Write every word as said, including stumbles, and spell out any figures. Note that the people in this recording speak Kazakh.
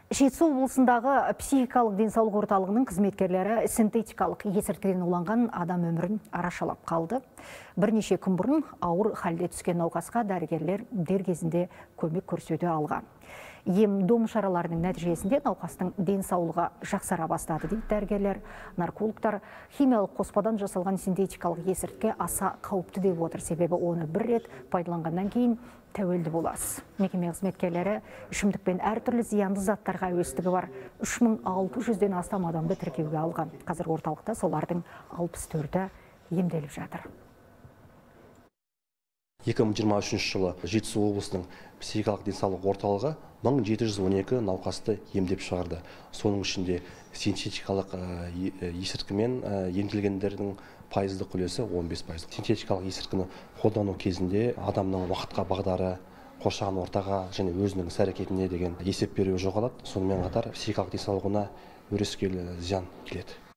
Жетісу облысындағы психикалық денсаулық орталығының қызметкерлері синтетикалық есірткіден уланған адам өмірін арашалап қалды. Бірнеше күн бұрын ауыр халде түскен науқасқа дәрігерлер дер кезінде көмек көрсете алған. Ем-дом шараларының нәтижесінде науқастың денсаулығы жақсара бастады дейді дәрігерлер. Наркологтар химиялық қоспадан жасалған синтетикалық есірткі аса қауіпті деп отыр, себебі оны бір рет пайдаланғаннан кейін тәуелді боласыз. Мекеме қызметкерлері ішімдікпен әртүрлі зиянды заттарға әуестігі бар үш мың алты жүзден астам адамды тіркеуге алған. Қазір орталықта солардың алпыс төрті емделіп жатыр. екі мың жиырма үшінші жылы Жетісу облысының психикалық денсаулық орталығы мың жеті жүз он екі науқасты емдеп шығарды. Соның ішінде синтетикалық есірткімен емделгендердің пайыздық үлесі он бес пайыз. Синтетикалық есірткіні қолдану кезінде адамның уақытқа бағдары, қоршаған ортаға және өзінің іс-әрекетіне деген есеп беруі жоғалады. Сонымен қатар психикалық денсаулығына өрескел зиян келеді.